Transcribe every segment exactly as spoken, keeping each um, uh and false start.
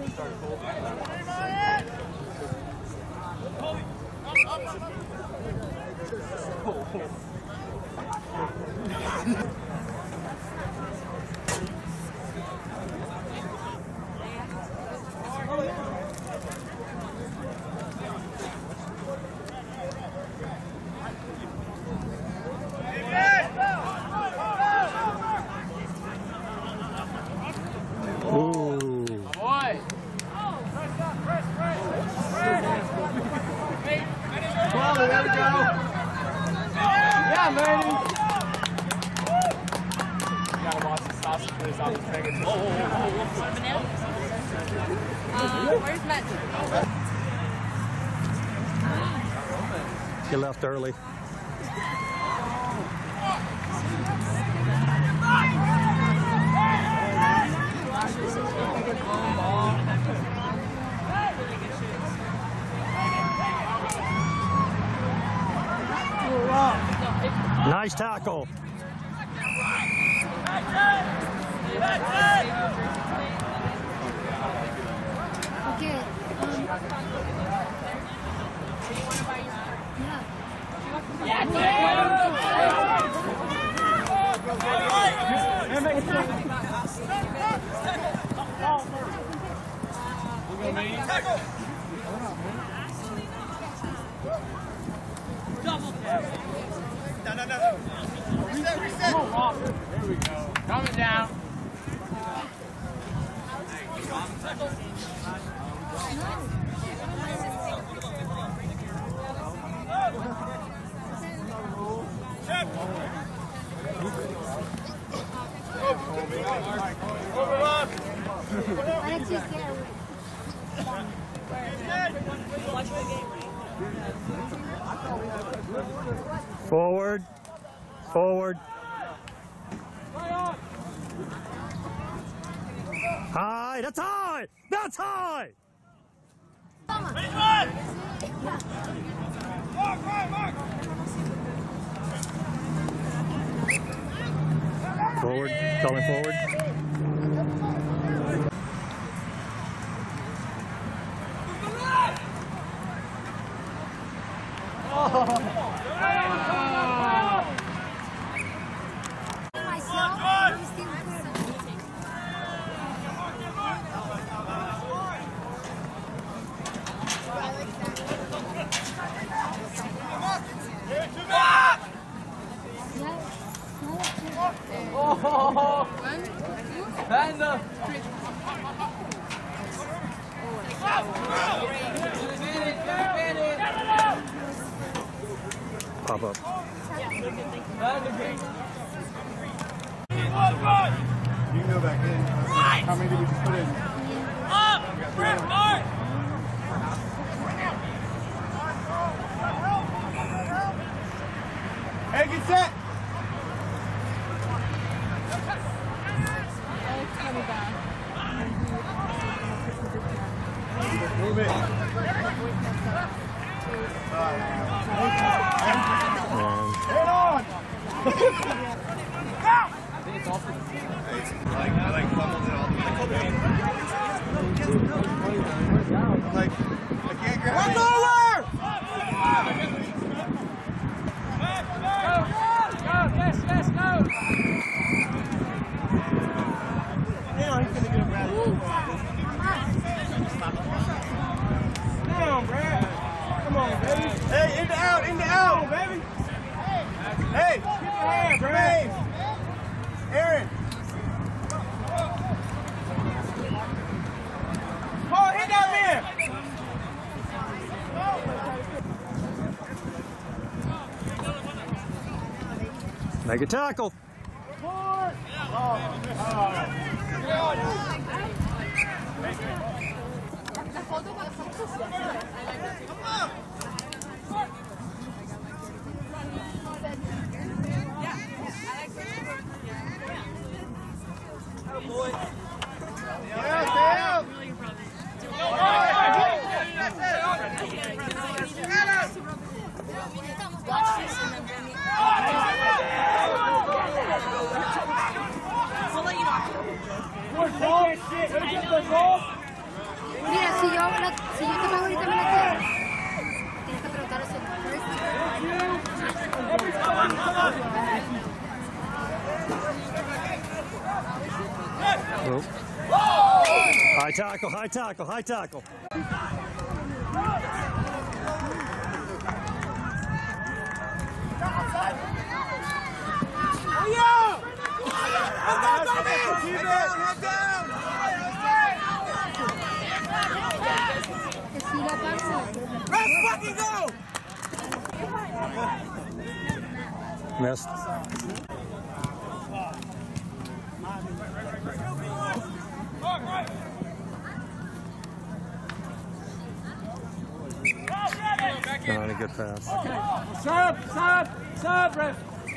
You left early. Nice tackle. Okay. Double tap. No, no, no. Reset, reset. There we go. Coming down. Forward, forward. High, that's high, that's high. Forward, going forward. Pop up. You can go back in. How many did we just put in? Up! Grip, Mark! Hey, get set! Move it. Head on! I think it's awesome. Like, I like fumbled it all. Like, I can't grab it. Run over! Go, go, yes, yes, go! Now he's gonna get a bad move. Come on, Brad. Come on, baby. Hey, in the out, in the out, on, baby. Hey, keep your hand, Brad. Aaron. Paul, hit that man. Make a tackle. Forward. Oh. Si yo, la, si yo te pago ahorita me la quedo. Tienes que preguntar eso. Oh. High tackle, high tackle, high tackle. Keep down, head down. Que siga pasa. Let's fucking go. Missed. Not a good pass. Sub, sub, sub, ref.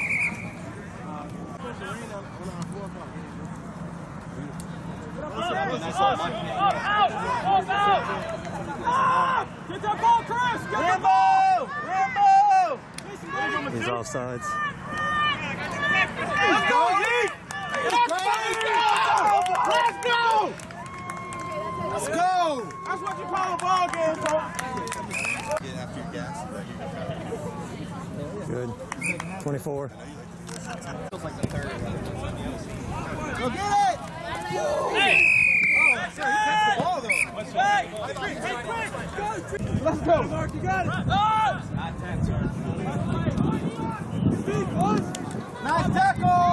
Get that ball, Chris! Get Rambo! Rambo! He's offsides. Let's go, Heat! Let's go! Let's go! Let's go! That's what you call a ball game, folks. Get after your gas. Good. twenty-four. Go get it! Hey! Oh, sir, he touched the ball, though. Hey! Let's go! Mark, you got it! Not ten, sir. Nice tackle!